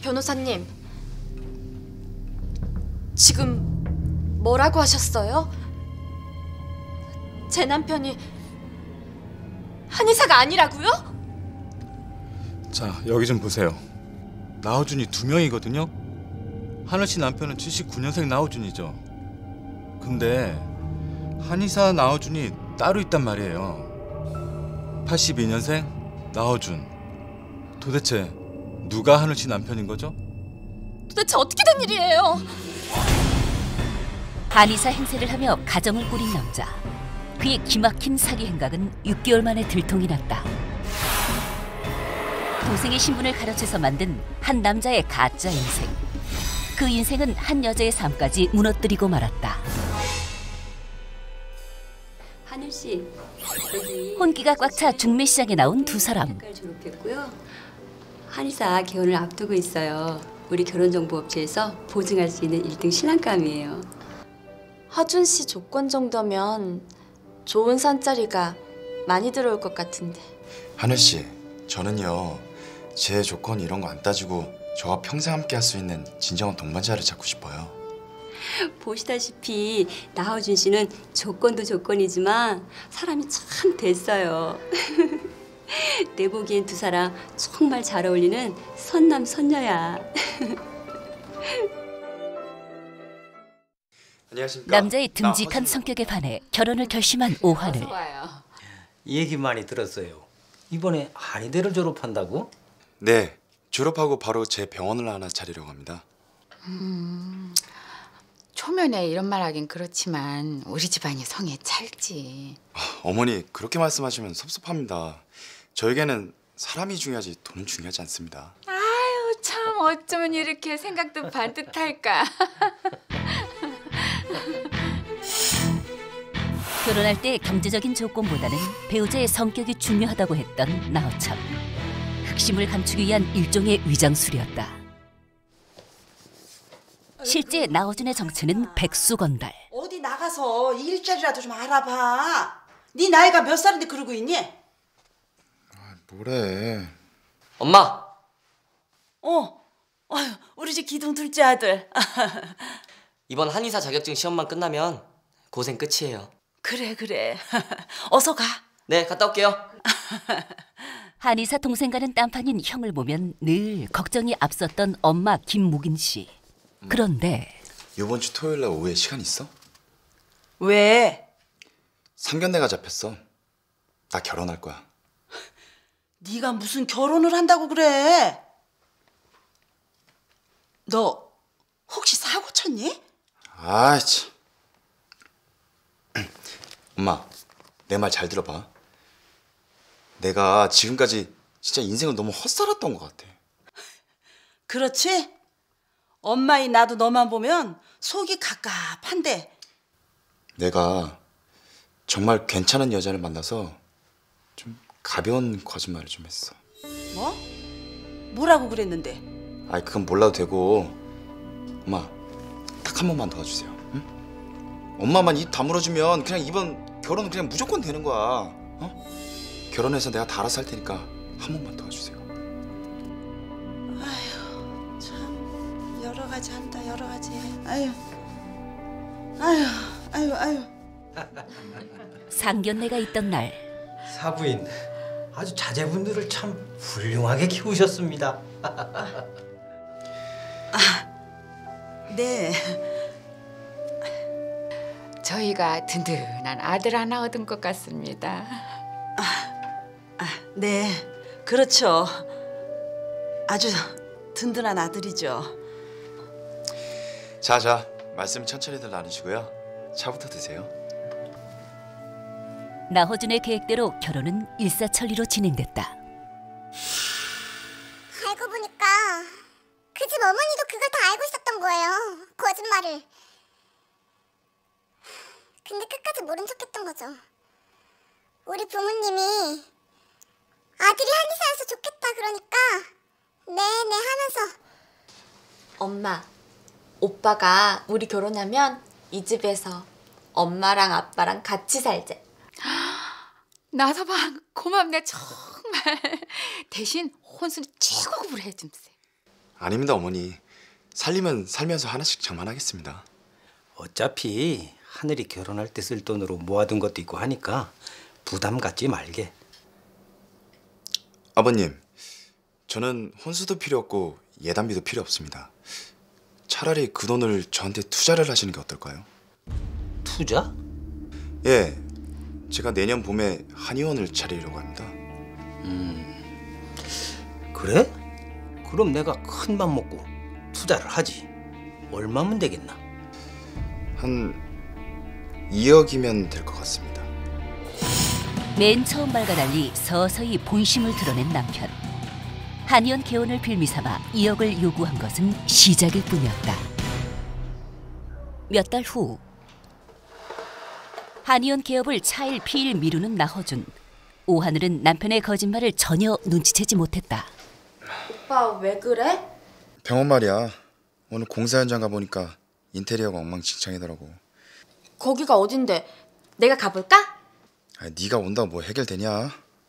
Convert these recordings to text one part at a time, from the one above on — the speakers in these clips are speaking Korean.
변호사님, 지금 뭐라고 하셨어요? 제 남편이 한의사가 아니라고요? 자, 여기 좀 보세요. 나호준이 2명이거든요. 하늘씨 남편은 79년생 나호준이죠. 근데 한의사 나호준이 따로 있단 말이에요. 82년생 나호준. 도대체 누가 하늘씨 남편인 거죠? 도대체 어떻게 된 일이에요? 한의사 행세를 하며 가정을 꾸린 남자. 그의 기막힌 사기 행각은 6개월 만에 들통이 났다. 동생의 신분을 가로채서 만든 한 남자의 가짜 인생. 그 인생은 한 여자의 삶까지 무너뜨리고 말았다. 하늘 씨, 여기 혼기가 꽉 차 중매시장에 나온 두 사람. 졸업했고요. 한의사 개원을 앞두고 있어요. 우리 결혼정보업체에서 보증할 수 있는 1등 신랑감이에요. 하준 씨 조건 정도면 좋은 산자리가 많이 들어올 것 같은데. 하늘 씨, 저는요 제 조건 이런 거 안 따지고 저와 평생 함께 할 수 있는 진정한 동반자를 찾고 싶어요. 보시다시피 나호준 씨는 조건도 조건이지만 사람이 참 됐어요. 내 보기엔 두 사람 정말 잘 어울리는 선남 선녀야. 안녕하십니까. 남자의 듬직한 성격에 반해 결혼을 결심한 오하늘. 얘기 많이 들었어요. 이번에 한의대를 졸업한다고? 네, 졸업하고 바로 제 병원을 하나 차리려고 합니다. 초면에 이런 말 하긴 그렇지만 우리 집안이 성에 찰지. 어머니 그렇게 말씀하시면 섭섭합니다. 저에게는 사람이 중요하지 돈은 중요하지 않습니다. 아유 참 어쩌면 이렇게 생각도 반듯할까. 결혼할 때 경제적인 조건보다는 배우자의 성격이 중요하다고 했던 나호참. 흑심을 감추기 위한 일종의 위장술이었다. 실제 나호준의 정체는 백수건달. 어디 나가서 일자리라도 좀 알아봐. 네 나이가 몇 살인데 그러고 있니? 뭐래. 엄마! 아유, 우리 집 기둥 둘째 아들. 이번 한의사 자격증 시험만 끝나면 고생 끝이에요. 그래. 어서 가. 네, 갔다 올게요. 한의사 동생과는 딴판인 형을 보면 늘 걱정이 앞섰던 엄마 김무긴 씨. 그런데 이번 주 토요일 날 오후에 시간 있어? 왜? 상견례가 잡혔어. 나 결혼할 거야. 네가 무슨 결혼을 한다고 그래? 너 혹시 사고 쳤니? 아이 참. 엄마, 내 말 잘 들어봐. 내가 지금까지 진짜 인생을 너무 헛살았던 것 같아. 그렇지? 엄마인 나도 너만 보면 속이 갑갑한데. 내가 정말 괜찮은 여자를 만나서 좀 가벼운 거짓말을 좀 했어. 뭐? 뭐라고 그랬는데? 아이 그건 몰라도 되고. 엄마, 딱 한 번만 도와주세요. 응? 엄마만 입 다물어주면 그냥 이번 결혼은 그냥 무조건 되는 거야. 어? 결혼해서 내가 다 알아서 할 테니까 한 번만 도와주세요. 아휴 참 여러 가지 한다 여러 가지. 아휴. 상견례가 있던 날. 사부인, 아주 자제분들을 참 훌륭하게 키우셨습니다. 네. 저희가 든든한 아들 하나 얻은 것 같습니다. 네, 그렇죠. 아주 든든한 아들이죠. 자, 말씀 천천히들 나누시고요. 차부터 드세요. 나호준의 계획대로 결혼은 일사천리로 진행됐다. 알고 보니까 그 집 어머니도 그걸 다 알고 있었던 거예요. 거짓말을. 근데 끝까지 모른 척했던 거죠. 우리 부모님이 아들이 한의사여서 좋겠다 그러니까 네네 하면서. 엄마, 오빠가 우리 결혼하면 이 집에서 엄마랑 아빠랑 같이 살재. 나서방 고맙네 정말. 대신 혼수는 최고급으로 해줌세. 아닙니다, 어머니. 살리면 살면서 하나씩 장만하겠습니다. 어차피 하늘이 결혼할 때 쓸 돈으로 모아둔 것도 있고 하니까 부담 갖지 말게. 아버님, 저는 혼수도 필요 없고 예단비도 필요 없습니다. 차라리 그 돈을 저한테 투자를 하시는 게 어떨까요? 투자? 예, 제가 내년 봄에 한의원을 차리려고 합니다. 그래? 그럼 내가 큰 맘 먹고 투자를 하지. 얼마면 되겠나? 한 2억이면 될 것 같습니다. 맨 처음 말과 달리 서서히 본심을 드러낸 남편. 한의원 개원을 빌미삼아 2억을 요구한 것은 시작일 뿐이었다. 몇 달 후 한의원 개업을 차일 피일 미루는 나허준. 오하늘은 남편의 거짓말을 전혀 눈치채지 못했다. 오빠 왜 그래? 병원 말이야. 오늘 공사 현장 가보니까 인테리어가 엉망진창이더라고. 거기가 어딘데? 내가 가볼까? 아, 네가 온다고 뭐 해결되냐?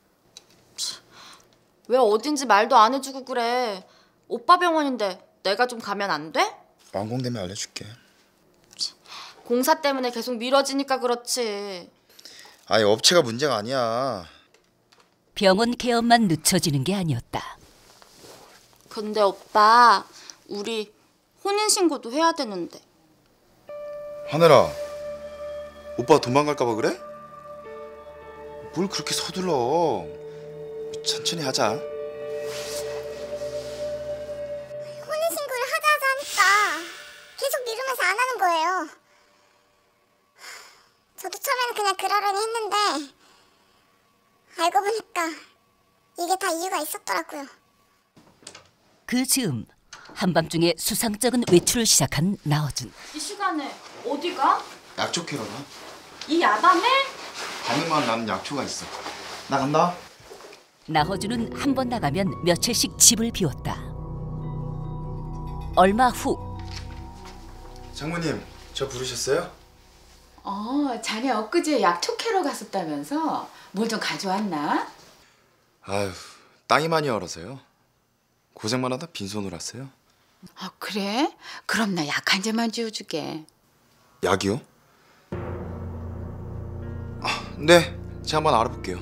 왜 어딘지 말도 안 해주고 그래. 오빠 병원인데 내가 좀 가면 안 돼? 완공되면 알려줄게. 공사 때문에 계속 미뤄지니까 그렇지. 아니, 업체가 문제가 아니야. 병원 개업만 늦춰지는 게 아니었다. 근데 오빠 우리 혼인신고도 해야 되는데. 하늘아, 오빠 도망갈까 봐 그래? 뭘 그렇게 서둘러. 천천히 하자. 혼인신고를 하자 하니까 계속 미루면서 안 하는 거예요. 저도 처음에는 그냥 그러려니 했는데 알고 보니까 이게 다 이유가 있었더라고요. 그 즈음 한밤중에 수상쩍은 외출을 시작한 나허준. 이 시간에 어디 가? 약초 캐러 가. 이 야밤에? 밤에만 나는 약초가 있어. 나 간다. 나허준은 한 번 나가면 며칠씩 집을 비웠다. 얼마 후 장모님, 저 부르셨어요? 자네 엊그제 약초 캐러 갔었다면서? 뭘 좀 가져왔나? 아휴, 땅이 많이 얼어서요. 고생만 하다 빈손으로 왔어요. 아, 그래? 그럼 나 약 한 잔만 지어주게. 약이요? 네, 제가 한번 알아볼게요.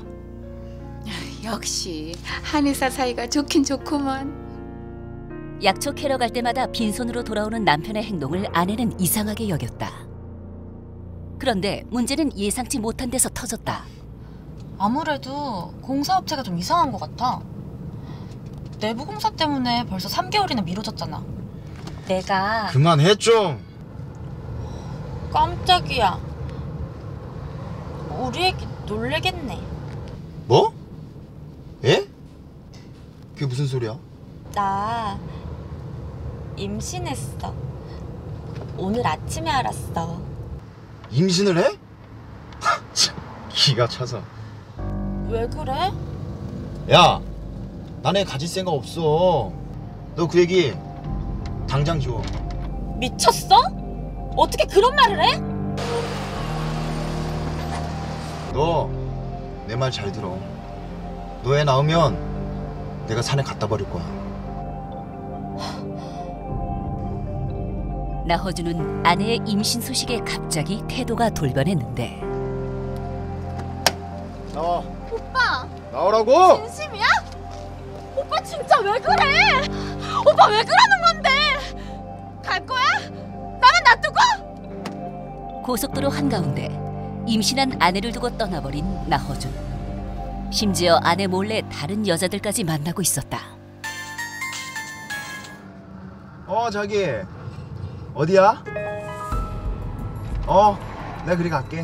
역시 한의사 사이가 좋긴 좋구먼. 약초 캐러 갈 때마다 빈손으로 돌아오는 남편의 행동을 아내는 이상하게 여겼다. 그런데 문제는 예상치 못한 데서 터졌다. 아무래도 공사업체가 좀 이상한 것 같아. 내부 공사 때문에 벌써 3개월이나 미뤄졌잖아. 내가 그만해 좀. 깜짝이야. 우리 애기 놀래겠네. 뭐? 에? 그게 무슨 소리야? 나 임신했어. 오늘 아침에 알았어. 임신을 해? 기가 차서. 왜 그래? 야, 난 애 가질 생각 없어. 너 그 얘기 당장 지워. 미쳤어? 어떻게 그런 말을 해? 너 내 말 잘 들어. 너 애 낳으면 내가 산에 갖다 버릴 거야. 나허준은 아내의 임신 소식에 갑자기 태도가 돌변했는데. 나와. 오빠! 나오라고! 진심이야? 오빠 진짜 왜 그래? 오빠 왜 그러는 건데? 갈 거야? 나만 놔두고? 고속도로 한가운데 임신한 아내를 두고 떠나버린 나허준. 심지어 아내 몰래 다른 여자들까지 만나고 있었다. 자기 어디야? 내가 그리 갈게.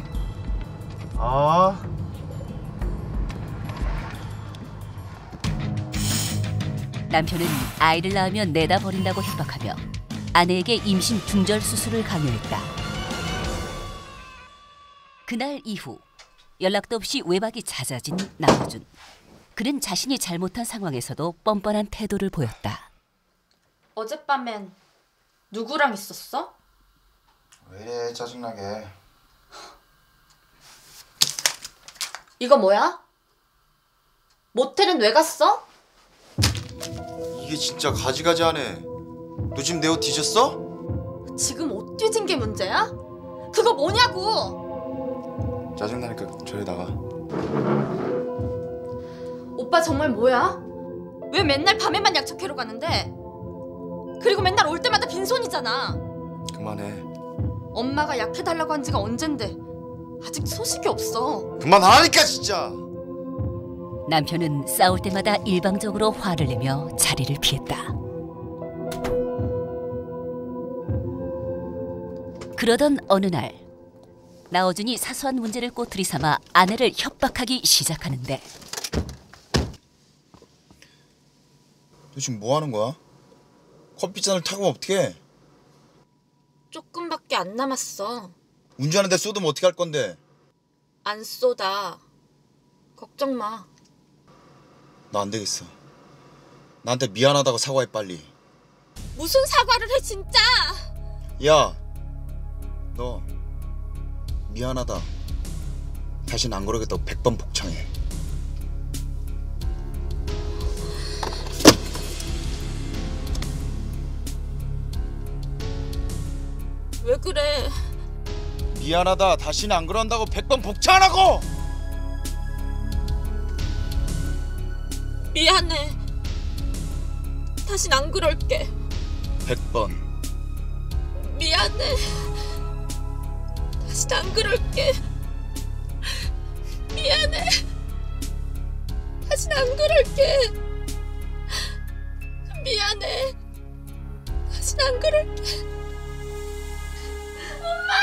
남편은 아이를 낳으면 내다 버린다고 협박하며 아내에게 임신 중절 수술을 강요했다. 그날 이후 연락도 없이 외박이 잦아진 나허준. 그는 자신이 잘못한 상황에서도 뻔뻔한 태도를 보였다. 어젯밤엔 누구랑 있었어? 왜 이래 짜증나게. 이거 뭐야? 모텔은 왜 갔어? 이게 진짜 가지가지하네. 너 지금 내 옷 뒤졌어? 지금 옷 뒤진 게 문제야? 그거 뭐냐고! 짜증나니까 저리 나가. 오빠 정말 뭐야? 왜 맨날 밤에만 약초캐러 가는데? 그리고 맨날 올 때마다 빈손이잖아. 그만해. 엄마가 약해달라고 한 지가 언젠데 아직 소식이 없어. 그만하라니까 진짜. 남편은 싸울 때마다 일방적으로 화를 내며 자리를 피했다. 그러던 어느 날 나어준이 사소한 문제를 꼬투리 삼아 아내를 협박하기 시작하는데 너 지금 뭐 하는 거야? 커피잔을 타고 어떡해? 조금밖에 안 남았어. 운전하는데 쏟으면 어떻게 할 건데? 안 쏟아. 걱정 마. 나 안 되겠어. 나한테 미안하다고 사과해 빨리. 무슨 사과를 해 진짜. 야, 너 미안하다. 다신 안 그러겠다고 100번 복창해. 왜 그래? 미안하다. 다시는 안 그런다고 100번 복창하라고! 미안해. 다신 안 그럴게. 100번. 미안해. 다신 안 그럴게. 미안해. 다신 안 그럴게. 미안해. 다신 안 그럴게. 엄마!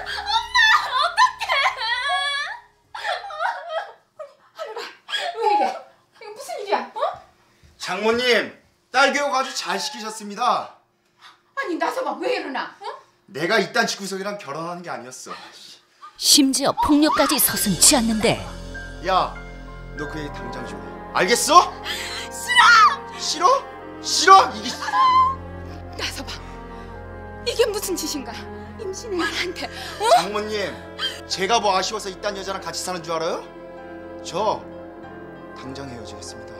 왜 이래? 이거 무슨 일이야? 어? 장모님, 딸 교육 아주 잘 시키셨습니다. 아니 나서봐 왜 이러나? 어? 내가 이딴 집구석이랑 결혼하는 게 아니었어. 심지어 폭력까지 서슴지 않는데 야, 너 그 얘기 당장 줘. 알겠어? 싫어! 싫어? 싫어? 이게 나서봐. 이게 무슨 짓인가? 임신해 나한테. 어? 장모님, 제가 뭐 아쉬워서 이딴 여자랑 같이 사는 줄 알아요? 저 당장 헤어지겠습니다.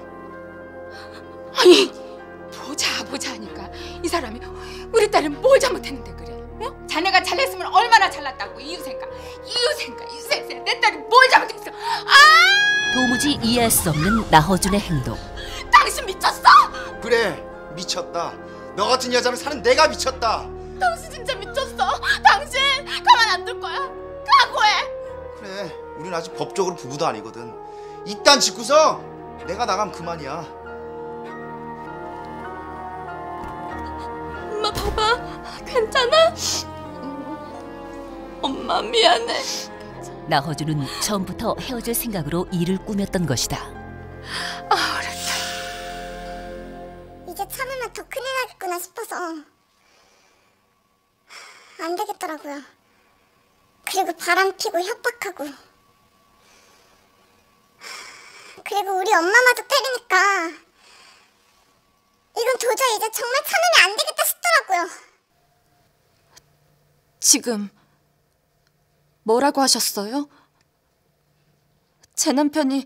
아니 보자 하니까 이 사람이 우리 딸은 뭘 잘못했는데 그래? 어? 자네가 잘했으면 얼마나 잘났다고. 이유 생각 내 딸이 뭘 잘못했어? 아! 도무지 이해할 수 없는 나허준의 행동. 당신 미쳤어? 그래, 미쳤다. 너 같은 여자랑 사는 내가 미쳤다. 당신 진짜 미쳤어. 당신 가만 안 둘 거야. 각오해. 그래, 우린 아직 법적으로 부부도 아니거든. 이딴 집구석 내가 나가면 그만이야. 엄마 봐봐. 괜찮아? 엄마 미안해. 나허준은 처음부터 헤어질 생각으로 일을 꾸몄던 것이다. 아 어렵다. 이제 참으면 더 큰일 나겠구나 싶어서 안 되겠더라고요. 그리고 바람 피고 협박하고 그리고 우리 엄마마저 때리니까 이건 도저히 이제 정말 참으면 안 되겠다 싶더라고요. 지금 뭐라고 하셨어요? 제 남편이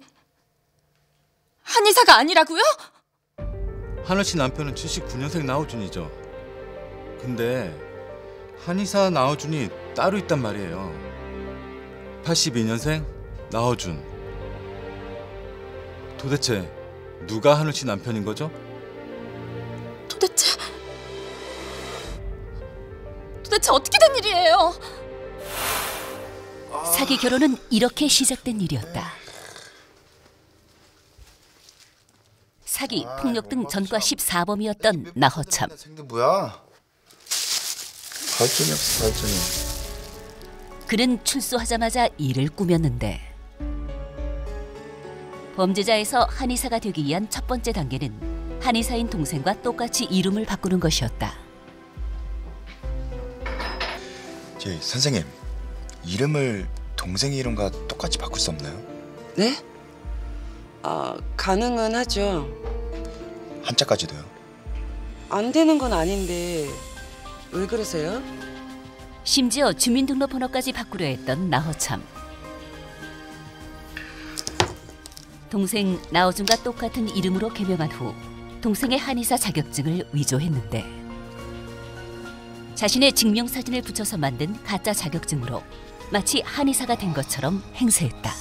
한의사가 아니라고요? 하늘 씨 남편은 79년생 나호준이죠. 근데 한의사 나호준이 따로 있단 말이에요. 82년생 나호준. 도대체 누가 하늘 씨 남편인 거죠? 도대체 어떻게 된 일이에요? 사기 결혼은 이렇게 시작된 일이었다. 사기, 폭력 등 전과 14범이었던 나허참. 생긴 뭐야? 발전이 없어, 발전이. 그는 출소하자마자 일을 꾸몄는데 범죄자에서 한의사가 되기 위한 첫 번째 단계는 한의사인 동생과 똑같이 이름을 바꾸는 것이었다. 선생님, 이름을 동생 이름과 똑같이 바꿀 수 없나요? 네? 가능은 하죠. 한자까지도요? 안 되는 건 아닌데 왜 그러세요? 심지어 주민등록번호까지 바꾸려 했던 나허참. 동생 나어준과 똑같은 이름으로 개명한 후 동생의 한의사 자격증을 위조했는데 자신의 증명사진을 붙여서 만든 가짜 자격증으로 마치 한의사가 된 것처럼 행세했다.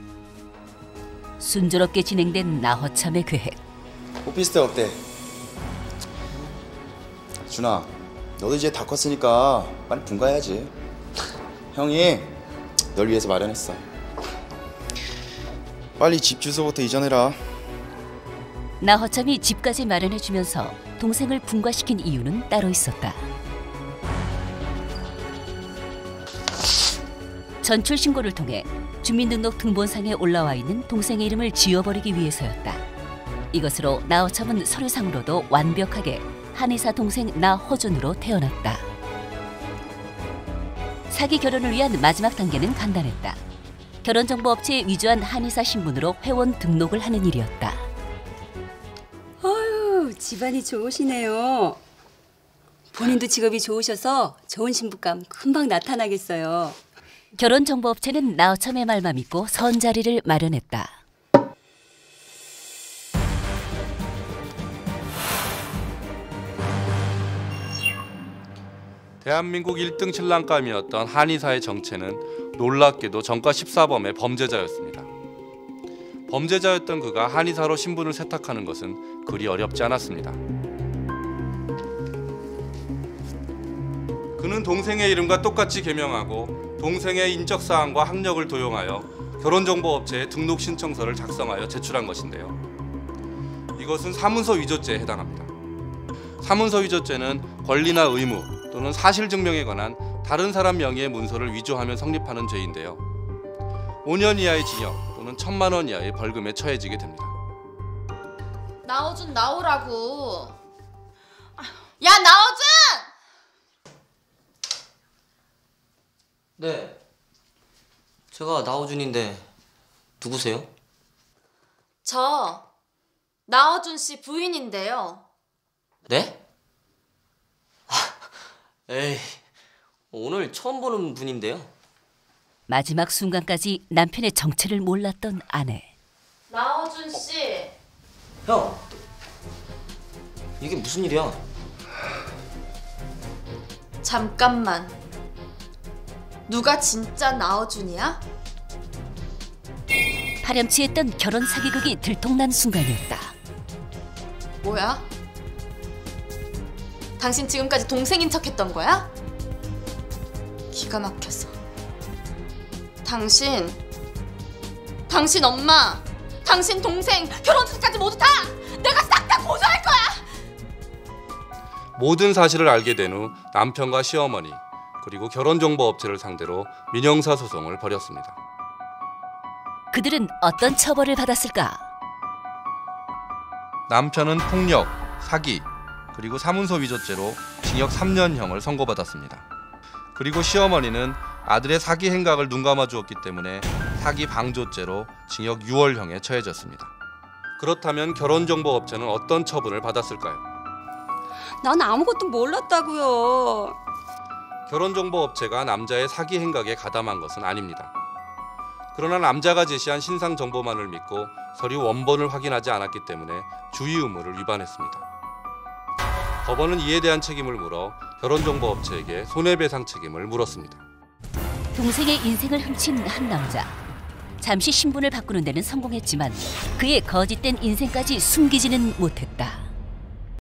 순조롭게 진행된 나허참의 계획. 오피스텔 어때? 준아, 너도 이제 다 컸으니까 빨리 분가해야지. 형이 널 위해서 마련했어. 빨리 집 주소부터 이전해라. 나허참이 집까지 마련해주면서 동생을 분가시킨 이유는 따로 있었다. 전출 신고를 통해 주민등록 등본상에 올라와 있는 동생의 이름을 지워버리기 위해서였다. 이것으로 나허참은 서류상으로도 완벽하게 한의사 동생 나허준으로 태어났다. 사기 결혼을 위한 마지막 단계는 간단했다. 결혼정보업체에 위조한 한의사 신분으로 회원 등록을 하는 일이었다. 어휴, 집안이 좋으시네요. 본인도 직업이 좋으셔서 좋은 신부감 금방 나타나겠어요. 결혼정보업체는 나허참의 말만 믿고 선자리를 마련했다. 대한민국 1등 신랑감이었던 한의사의 정체는 놀랍게도 전과 14범의 범죄자였습니다. 범죄자였던 그가 한의사로 신분을 세탁하는 것은 그리 어렵지 않았습니다. 그는 동생의 이름과 똑같이 개명하고 동생의 인적사항과 학력을 도용하여 결혼정보업체에 등록 신청서를 작성하여 제출한 것인데요. 이것은 사문서 위조죄에 해당합니다. 사문서 위조죄는 권리나 의무 또는 사실 증명에 관한 다른 사람 명의의 문서를 위조하면 성립하는 죄인데요. 5년 이하의 징역 또는 1,000만 원 이하의 벌금에 처해지게 됩니다. 나허준 나오라고. 야 나허준! 네, 제가 나호준인데 누구세요? 저 나허준 씨 부인인데요. 네? 에이, 오늘 처음 보는 분인데요. 마지막 순간까지 남편의 정체를 몰랐던 아내. 나허준 씨. 형, 이게 무슨 일이야? 잠깐만. 누가 진짜 나허준이야? 파렴치했던 결혼 사기극이 들통난 순간이었다. 뭐야? 당신 지금까지 동생인 척했던 거야? 기가 막혀서. 당신 엄마, 당신 동생, 결혼식까지 모두 다 내가 싹 다 고소할 거야! 모든 사실을 알게 된 후 남편과 시어머니 그리고 결혼정보업체를 상대로 민형사 소송을 벌였습니다. 그들은 어떤 처벌을 받았을까? 남편은 폭력, 사기, 그리고 사문서 위조죄로 징역 3년형을 선고받았습니다. 그리고 시어머니는 아들의 사기 행각을 눈감아 주었기 때문에 사기 방조죄로 징역 6월형에 처해졌습니다. 그렇다면 결혼정보업체는 어떤 처분을 받았을까요? 난 아무것도 몰랐다고요. 결혼정보업체가 남자의 사기 행각에 가담한 것은 아닙니다. 그러나 남자가 제시한 신상 정보만을 믿고 서류 원본을 확인하지 않았기 때문에 주의 의무를 위반했습니다. 법원은 이에 대한 책임을 물어 결혼정보업체에게 손해배상 책임을 물었습니다. 동생의 인생을 훔친 한 남자. 잠시 신분을 바꾸는 데는 성공했지만 그의 거짓된 인생까지 숨기지는 못했다.